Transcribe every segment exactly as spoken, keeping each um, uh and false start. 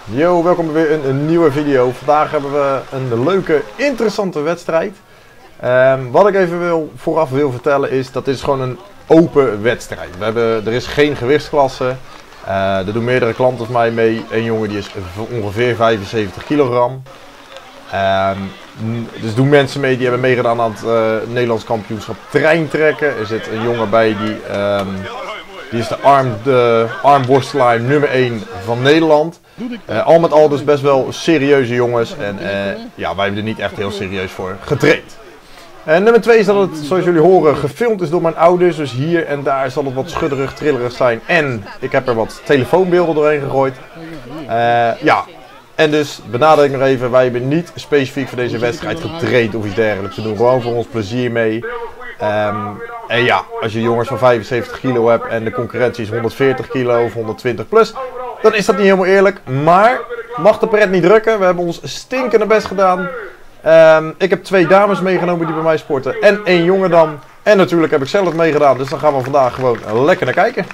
Yo, welkom bij weer een, een nieuwe video. Vandaag hebben we een leuke, interessante wedstrijd. Um, wat ik even wil, vooraf wil vertellen is, dat dit is gewoon een open wedstrijd. We hebben, er is geen gewichtsklasse. Uh, er doen meerdere klanten van mij mee. Een jongen die is ongeveer vijfenzeventig kilogram. Um, dus doen mensen mee die hebben meegedaan aan het uh, Nederlands kampioenschap treintrekken. Er zit een jongen bij die, um, die is de, arm, de armworstelaar nummer één van Nederland. Uh, al met al dus best wel serieuze jongens en uh, ja, wij hebben er niet echt heel serieus voor getraind. En nummer twee is dat het, zoals jullie horen, gefilmd is door mijn ouders. Dus hier en daar zal het wat schudderig, trillerig zijn. En ik heb er wat telefoonbeelden doorheen gegooid. Uh, ja, en dus benadruk ik nog even, wij hebben niet specifiek voor deze wedstrijd getraind of iets dergelijks. We doen gewoon voor ons plezier mee. Um, en ja, als je jongens van vijfenzeventig kilo hebt en de concurrentie is honderdveertig kilo of honderdtwintig plus, dan is dat niet helemaal eerlijk. Maar mag de pret niet drukken, we hebben ons stinkende best gedaan. Um, ik heb twee dames meegenomen die bij mij sporten en één jongen dan. En natuurlijk heb ik zelf meegedaan, dus dan gaan we vandaag gewoon lekker naar kijken.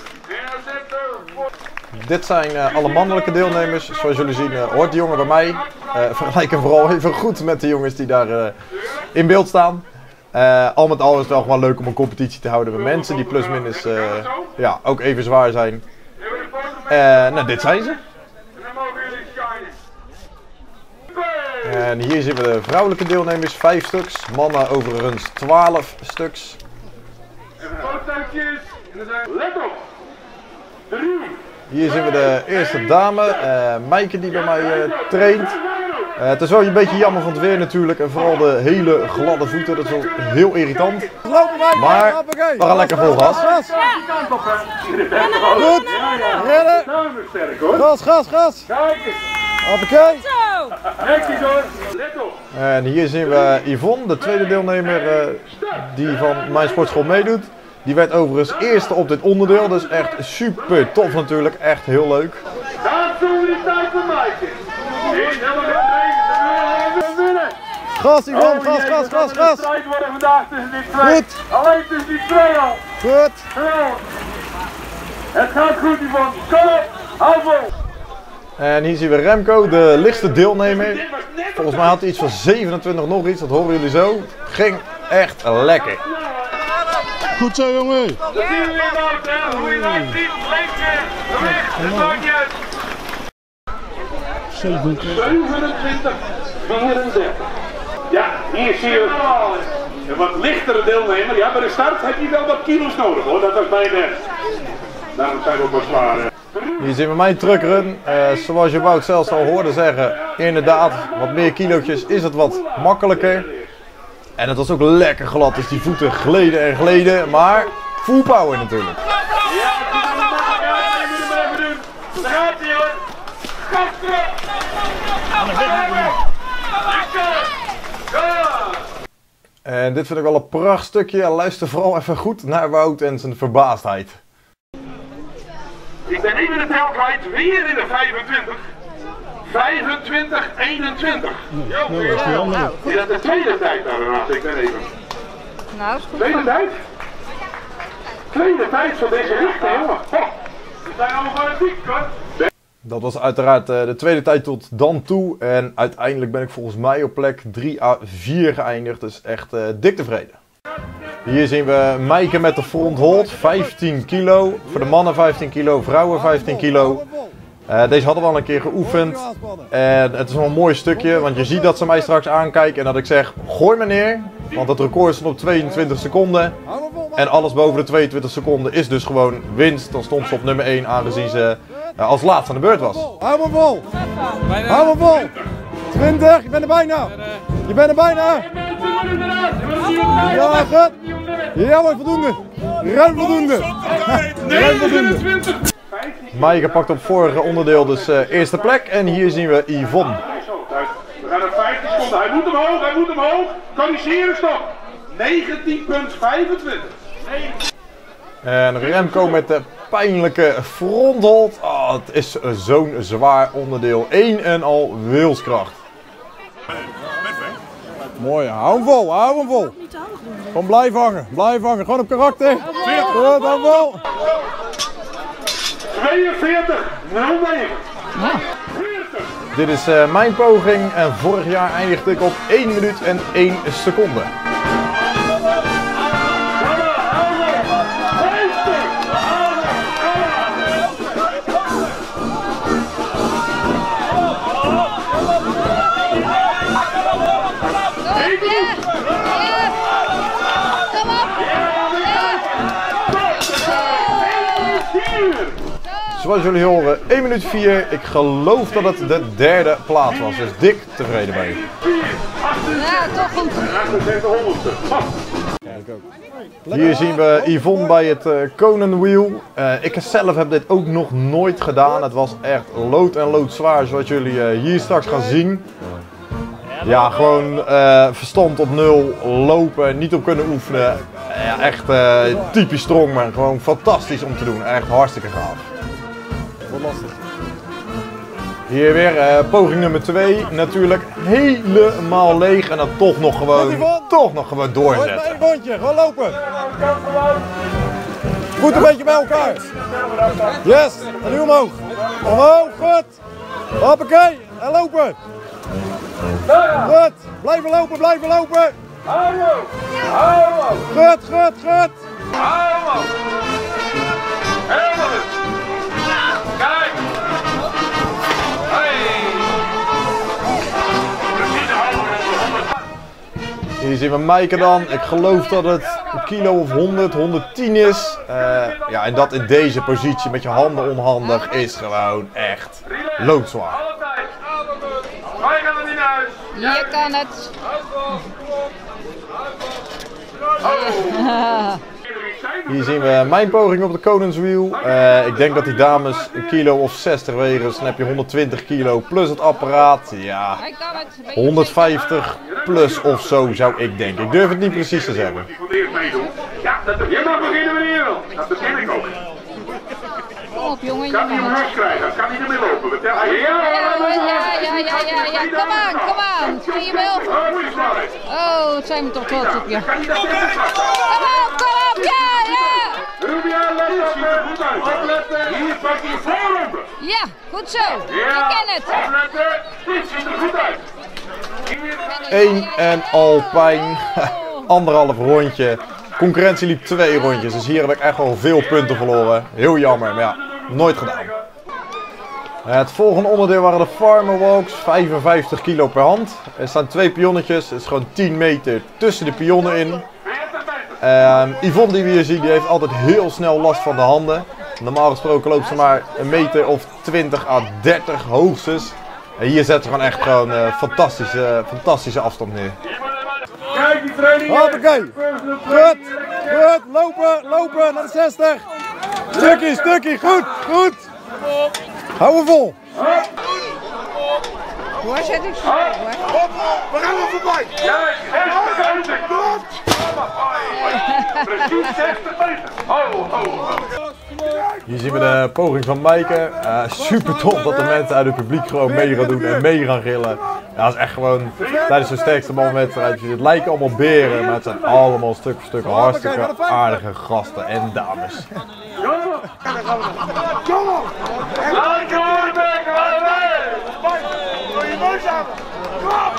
Dit zijn uh, alle mannelijke deelnemers. Zoals jullie zien uh, hoort de jongen bij mij. Uh, vergelijk hem vooral even goed met de jongens die daar uh, in beeld staan. Uh, al met al is het wel gewoon leuk om een competitie te houden met mensen die plusminus uh, ja, ook even zwaar zijn. Uh, nou, dit zijn ze. En hier zien we de vrouwelijke deelnemers, vijf stuks. Mannen overigens twaalf stuks. Let op! Hier zien we de eerste dame, uh, Meike die bij mij uh, traint. Uh, het is wel een beetje jammer van het weer natuurlijk en vooral de hele gladde voeten, dat is wel heel irritant. Maar we gaan lekker vol gas. Goed, redden. Gas, gas, gas. Hoppakee. En hier zien we Yvonne, de tweede deelnemer uh, die van mijn sportschool meedoet. Die werd overigens eerste op dit onderdeel, dus echt super tof natuurlijk, echt heel leuk. Gas Yvonne, gas, gas, gas, gas. Goed. Alleen tussen die twee al. Goed. Het gaat goed Yvonne, kom op, hou vol. En hier zien we Remco, de lichtste deelnemer. Volgens mij had hij iets van zevenentwintig nog iets, dat horen jullie zo. Ging echt lekker. Goed zo jongen. Dat zien we weer Wout, hè? Hoe je lijkt ziet, links, weg, dat maakt niet uit. zevenentwintig, vierendertig. Ja, hier zie je een wat lichtere deelnemer. Ja, bij de start heb je wel wat kilo's nodig hoor, dat was bij de... Daarom zijn we ook wat zwaar. Hier zien we mijn truckrun. Uh, zoals je Wout zelfs al hoorde zeggen, inderdaad, wat meer kilootjes is het wat makkelijker. En het was ook lekker glad, dus die voeten gleden en gleden, maar full power natuurlijk. Ja, dat moet je even doen. Daar gaat hij hoor. Gas terug. En dit vind ik wel een prachtig stukje. Luister vooral even goed naar Wout en zijn verbaasdheid. Ik ben even de tel kwijt, weer in de vijfentwintig. vijfentwintig, eenentwintig. Ja, dat is die andere. Is dat de tweede tijd daarnaast? Ik ben even. Nou, is goed. Tweede tijd? Tweede tijd van deze lichte jongen. We zijn allemaal fanatiek, hoor. Dat was uiteraard uh, de tweede tijd tot dan toe. En uiteindelijk ben ik volgens mij op plek drie à vier geëindigd. Dus echt uh, dik tevreden. Hier zien we Meike met de front hold, vijftien kilo. Voor de mannen vijftien kilo, vrouwen vijftien kilo. Uh, deze hadden we al een keer geoefend. En het is wel een mooi stukje, want je ziet dat ze mij straks aankijken en dat ik zeg, gooi me neer. Want het record stond op tweeëntwintig seconden. En alles boven de tweeëntwintig seconden is dus gewoon winst. Dan stond ze op nummer één, aangezien ze uh, als laatste aan de beurt was. Hou me vol. Hou me vol. twintig, je bent er bijna. Je bent er bijna. Ja, goed. Ja, mooi, voldoende. Ruim voldoende. Ruim voldoende. Maaike pakt op vorige onderdeel dus uh, eerste plek. En hier zien we Yvonne. We gaan naar vijftien seconden. Hij moet omhoog, hij moet omhoog. Corrigeren, stop. negentien komma vijfentwintig. En Remco met de pijnlijke fronthold. Oh, het is zo'n zwaar onderdeel. Eén en al wilskracht. Mooi, hou hem vol, hou hem vol. Gewoon blijf hangen, blijf hangen. Gewoon op karakter. Goed, hou vol. tweeënveertig, nul negen. Nou, Dit is uh, mijn poging en vorig jaar eindigde ik op één minuut en één seconde. Zoals jullie horen, één minuut vier. Ik geloof dat het de derde plaats was, dus dik tevreden mee. ja, toch goed. Hier zien we Yvonne bij het uh, Conan Wheel. Uh, ik zelf heb dit ook nog nooit gedaan. Het was echt lood en lood zwaar, zoals jullie uh, hier straks gaan zien. Ja, gewoon uh, verstand op nul, lopen, niet op kunnen oefenen. Uh, ja, echt uh, typisch strongman, gewoon fantastisch om te doen. Echt hartstikke gaaf. Wat lastig. Hier weer uh, poging nummer twee, natuurlijk helemaal leeg en dan toch nog gewoon, toch nog gewoon doorzetten. Eén bondje, gewoon lopen. Voet een beetje bij elkaar. Yes, en nu omhoog. Omhoog, goed. Hoppakee, en lopen. Goed, blijven lopen, blijven lopen. Goed, goed, goed. Kijk! Hier zien we Maaike dan. Ik geloof dat het een kilo of honderd, honderdtien is. Uh, ja, en dat in deze positie met je handen onhandig is gewoon echt loodzwaar. Je kan het. Hier zien we mijn poging op de Conan's Wheel. Uh, ik denk dat die dames een kilo of zestig wegen, dus dan heb je honderdtwintig kilo plus het apparaat. Ja, honderdvijftig plus of zo zou ik denken. Ik durf het niet precies te zeggen. Ja, dat je mag beginnen wanneer je wil. Dat begin ik ook. Kom op jongen, je Kan hij mag hem het. los krijgen? Kan hij ermee lopen? Vertel. Ja, Ja, ja, ja, ja, ja, ja. Kom aan, kom aan. Kun je wel? Oh, goede snelheid. Oh, het zijn we toch trots op je. Kan hij dat even vast? Kom op, kom op, ja, ja. Rubia, let op, ziet er goed uit. Opletten, hier pakt hij voorronden. Ja, goed zo. Ik ken het. Opletten, dit ziet er goed uit. Eén en Alpijn, anderhalf rondje. Concurrentie liep twee rondjes, dus hier heb ik echt wel veel punten verloren. Heel jammer, maar ja, nooit gedaan. Het volgende onderdeel waren de Farmer Walks, vijfenvijftig kilo per hand. Er staan twee pionnetjes, het is gewoon tien meter tussen de pionnen in. Uh, Yvonne die we hier zien, die heeft altijd heel snel last van de handen. Normaal gesproken loopt ze maar een meter of twintig à dertig hoogstens. En hier zet ze gewoon echt gewoon uh, fantastische, fantastische afstand neer. Kijk die training. Hoppakee. Goed, goed, lopen, lopen naar de zestig. Stukje, stukje, goed, goed. Hou hem vol. Hoor, zet ik zo. We gaan er voorbij. Kijk, zestig meter. Precies zestig meter. Ho, ho, ho. Hier zien we de poging van Maaike. Uh, super tof dat de mensen uit het publiek gewoon mee gaan doen en mee gaan gillen. Ja, dat is echt gewoon tijdens zo'n sterkste manwedstrijd. Het lijken allemaal beren, maar het zijn allemaal stuk voor stuk hartstikke aardige gasten en dames. Kom op! Laat door, Beck! Doe je neus aan! Kom op!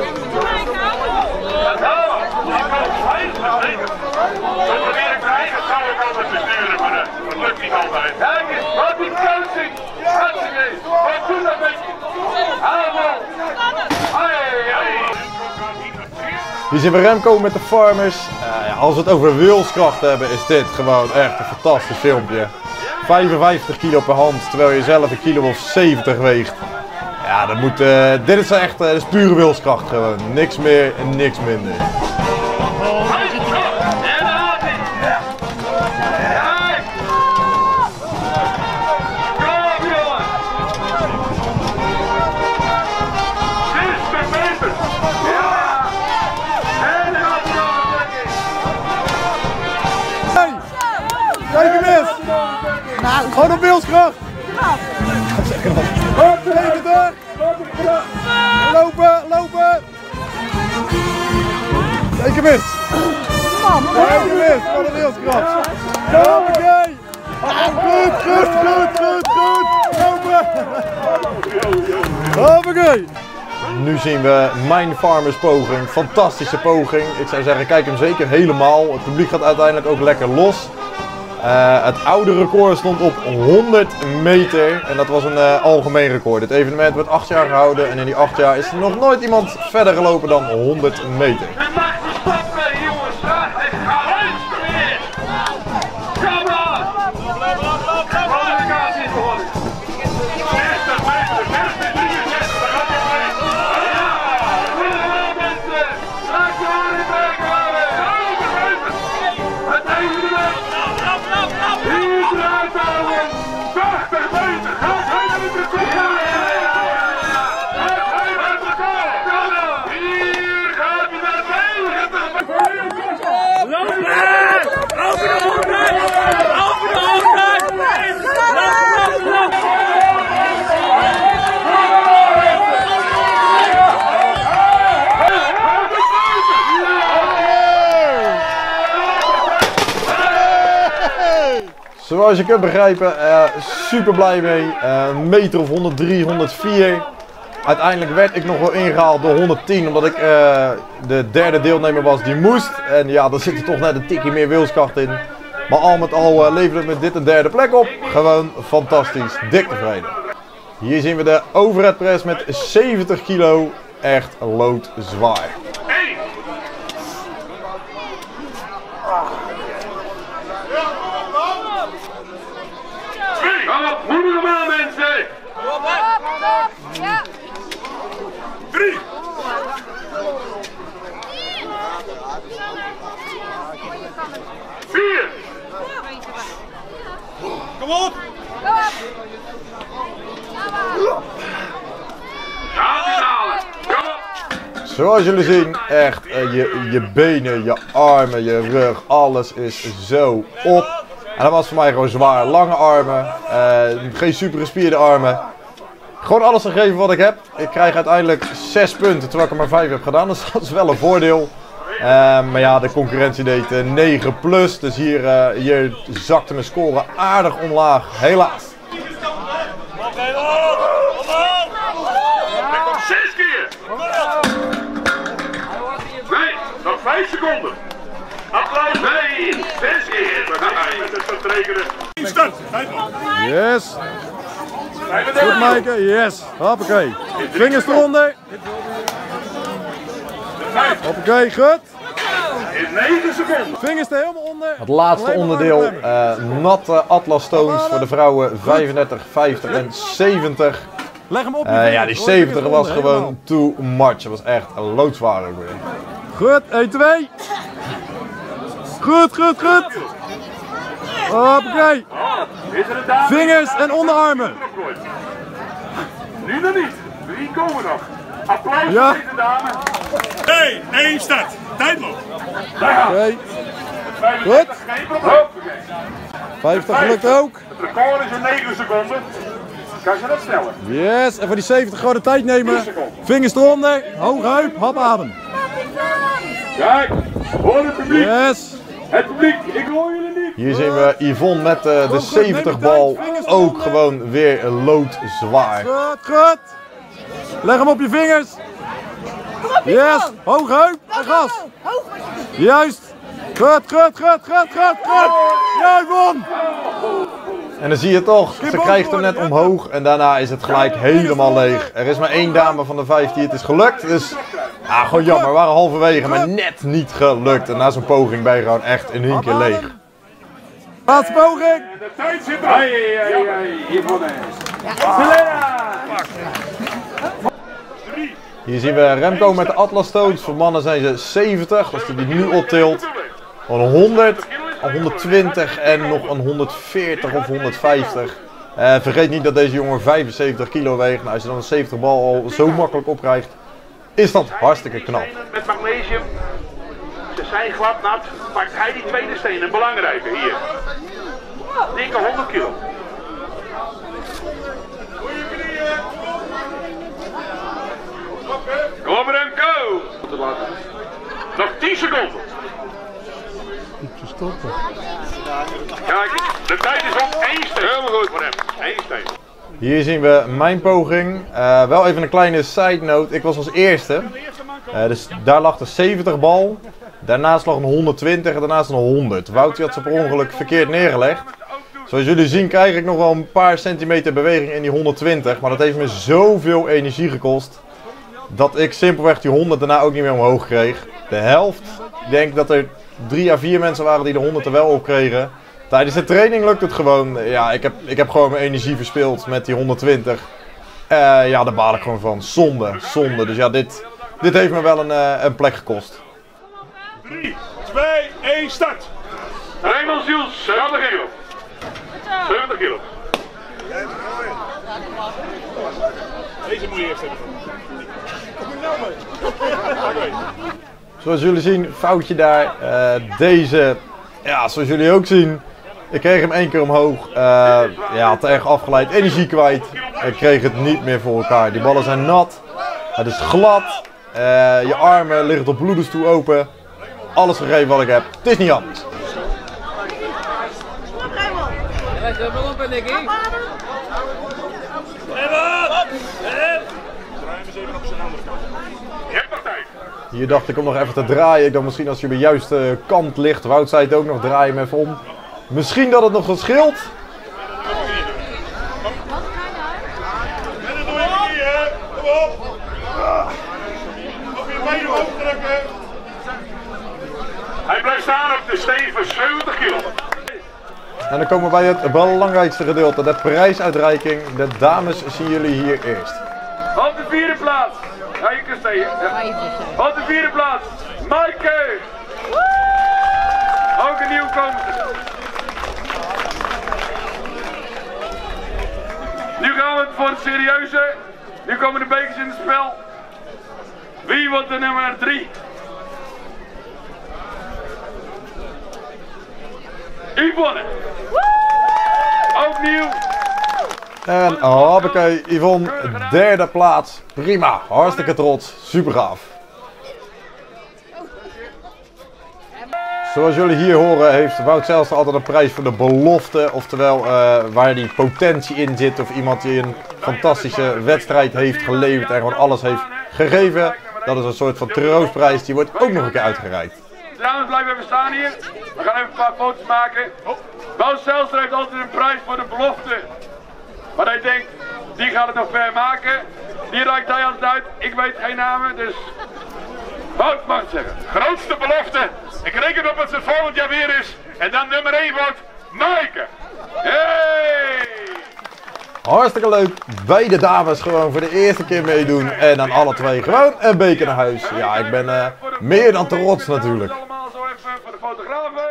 Dat probeer ik mijn eigen zou ik altijd besturen, maar dat lukt niet altijd. Kijk eens, wat die coaching! Hartstikke! Wat doet dat met je? Allemaal! Hier zien we Remco met de Farmers. Uh, ja, als we het over wilskracht hebben, is dit gewoon echt een fantastisch filmpje. vijfenvijftig kilo per hand, terwijl je zelf een kilo of zeventig weegt. Ja, dat moet, uh, dit is echt uh, dat is pure wilskracht gewoon. Niks meer en niks minder. Kijk hem eens! Nou, gewoon op wilskracht! zeventig! Lopen, lopen! Kijk hem eens! Kijk hem eens, wat een wilskracht! Hoppakee! Goed, goed, goed, goed, goed! Lopen! Hoppakee. Nu zien we mijn Farmers poging. Fantastische poging. Ik zou zeggen, kijk hem zeker helemaal. Het publiek gaat uiteindelijk ook lekker los. Uh, het oude record stond op honderd meter. En dat was een uh, algemeen record. Dit evenement werd acht jaar gehouden. En in die acht jaar is er nog nooit iemand verder gelopen dan honderd meter. Zoals je kunt begrijpen, uh, super blij mee. Uh, een meter of honderddrie, honderdvier. Uiteindelijk werd ik nog wel ingehaald door honderdtien, omdat ik uh, de derde deelnemer was die moest. En ja, daar zit er toch net een tikje meer wilskracht in. Maar al met al uh, leverde het met dit een derde plek op. Gewoon fantastisch, dik tevreden. Hier zien we de overhead press met zeventig kilo. Echt loodzwaar. Moedig hem aan, mensen! Ja. Drie! Vier! Kom op! Kom op! Ja, die halen! Kom op! Zoals jullie zien, echt uh, je, je benen, je armen, je rug, alles is zo op. En dat was voor mij gewoon zwaar. Lange armen, uh, geen super gespierde armen. Gewoon alles gegeven wat ik heb. Ik krijg uiteindelijk zes punten, terwijl ik er maar vijf heb gedaan. Dus dat is wel een voordeel. Uh, maar ja, de concurrentie deed uh, negen plus. Dus hier, uh, hier zakte mijn score aardig omlaag. Helaas. Zes keer! Nee, nog vijf seconden. Applaus, nee, zes keer. Met het vertrekenen. Start, Yes. Goed maken, yes. Hoppakee. Vingers eronder. Hoppakee, goed. In negen seconden. Vingers er helemaal onder. Het laatste Alleen maar onderdeel, armen uh, natte Atlas Stones voor de vrouwen vijfendertig, vijftig en zeventig. Leg hem op. Uh, ja, die zeventig was gewoon too much. Dat was echt loodzwaar ook weer. Goed, één, twee. Goed, goed, goed. Hoppakee. Vingers en onderarmen. Nu nog niet. Drie komen nog. Applaus Ja. voor deze dame. Nee, één start. Tijdloop. Oké. Goed. vijftig lukt ook. Het record is in negen seconden. Kan je dat sneller? Yes, en voor die zeventig gewoon de tijd nemen. Vingers eronder, hoge heup, hap adem. Kijk, hoor het publiek. Yes. Het publiek, ik hoor jullie niet. Hier zien we Yvonne met uh, de zeventig bal ook gewoon weer loodzwaar. Goed, goed. Leg hem op je vingers. Yes, hoge heup en gas. Juist. Goed, goed, goed, goed, goed, goed. Ja, Yvonne. En dan zie je toch, ze krijgt hem net omhoog en daarna is het gelijk helemaal leeg. Er is maar één dame van de vijf die het is gelukt, dus ja, gewoon jammer. We waren halverwege, maar net niet gelukt. En na zo'n poging ben je gewoon echt in één keer leeg. Laatste poging. De tijd zit er. Hé, hé, hé, Yvonne. Selena. Hier zien we Remco met de Atlas Stones. Voor mannen zijn ze zeventig, als hij die nu optilt. Gewoon honderd, honderdtwintig en nog een honderdveertig of honderdvijftig. Uh, vergeet niet dat deze jongen vijfenzeventig kilo weegt. Nou, als je dan een zeventig bal al zo makkelijk opkrijgt, is dat hartstikke knap. Met magnesium. Ze zijn glad nat. Pakt hij die tweede steen, een belangrijke hier. Dikke honderd kilo. Kom Remco! Nog tien seconden. Kijk, de tijd is op één steen. Helemaal goed voor hem. Eén steen. Hier zien we mijn poging. Uh, wel even een kleine side note. Ik was als eerste. Uh, dus daar lag de zeventig bal. Daarnaast lag een honderdtwintig en daarnaast een honderd. Wout had ze per ongeluk verkeerd neergelegd. Zoals jullie zien krijg ik nog wel een paar centimeter beweging in die honderdtwintig. Maar dat heeft me zoveel energie gekost. Dat ik simpelweg die honderd daarna ook niet meer omhoog kreeg. De helft. Ik denk dat er drie à vier mensen waren die de honderd er wel op kregen. Tijdens de training lukt het gewoon. Ja, ik heb, ik heb gewoon mijn energie verspild met die honderdtwintig. Uh, ja, daar baal ik gewoon van. Zonde, zonde. Dus ja, dit, dit heeft me wel een, uh, een plek gekost. drie, twee, één, start! Raymond Ziels, zeventig kilo. zeventig kilo. Deze moet je eerst hebben. Zoals jullie zien, foutje daar. Uh, deze, ja, zoals jullie ook zien. Ik kreeg hem één keer omhoog. Uh, ja, te erg afgeleid. Energie kwijt. Ik kreeg het niet meer voor elkaar. Die ballen zijn nat. Het is glad. Uh, je armen liggen tot bloedens toe open. Alles gegeven wat ik heb. Het is niet anders. Hier dacht ik om nog even te draaien. Ik dacht misschien als je op de juiste kant ligt. Wout zei het ook nog, draai hem even om. Misschien dat het nog wat scheelt. Hij blijft staan op de steen van zeventig kilo. En dan komen we bij het belangrijkste gedeelte, de prijsuitreiking. De dames zien jullie hier eerst. Op de vierde plaats. Ja, je kunt zeggen. Ja. Op de vierde plaats. Maaike. Ook een nieuwkomer. Nu gaan we voor het serieuze. Nu komen de bekers in het spel. Wie wordt de nummer drie? Yvonne. Ook nieuw. En hoppakee, Yvonne, derde plaats. Prima, hartstikke trots, super gaaf. Zoals jullie hier horen heeft Wout Zijlstra altijd een prijs voor de belofte. Oftewel uh, waar die potentie in zit of iemand die een fantastische wedstrijd heeft geleverd en gewoon alles heeft gegeven. Dat is een soort van troostprijs, die wordt ook nog een keer uitgereikt. Dames, blijven even staan hier. We gaan even een paar foto's maken. Wout Zijlstra heeft altijd een prijs voor de belofte. Maar hij denkt, die gaat het nog ver maken. Die reikt hij altijd uit. Ik weet geen namen, dus Wout mag het zeggen. Grootste belofte. Ik reken op dat het volgend jaar weer is. En dan nummer één wordt Maaike. Hey! Hartstikke leuk. Beide dames gewoon voor de eerste keer meedoen. En dan alle twee gewoon een beker naar huis. Ja, ik ben uh, meer dan trots natuurlijk. Allemaal zo even voor de fotografen.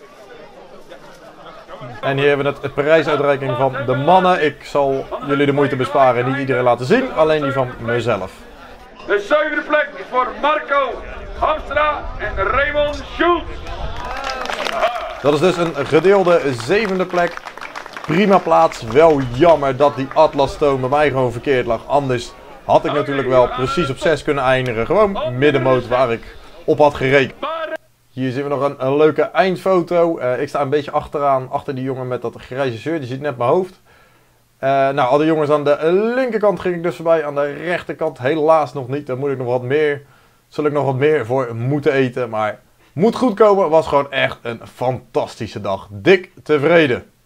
En hier hebben we het, het prijsuitreiking van de mannen. Ik zal jullie de moeite besparen en niet iedereen laten zien. Alleen die van mezelf. De zevende plek is voor Marco Hamstra en Raymond Schultz. Dat is dus een gedeelde zevende plek. Prima plaats. Wel jammer dat die Atlas Stone bij mij gewoon verkeerd lag. Anders had ik natuurlijk wel precies op zes kunnen eindigen. Gewoon middenmoot waar ik op had gerekend. Hier zien we nog een, een leuke eindfoto. Uh, ik sta een beetje achteraan, achter die jongen met dat grijze shirt. Die ziet net mijn hoofd. Uh, nou, alle jongens aan de linkerkant ging ik dus voorbij. Aan de rechterkant helaas nog niet. Daar moet ik nog wat meer, zul ik nog wat meer voor moeten eten. Maar moet goed komen. Was gewoon echt een fantastische dag. Dik tevreden.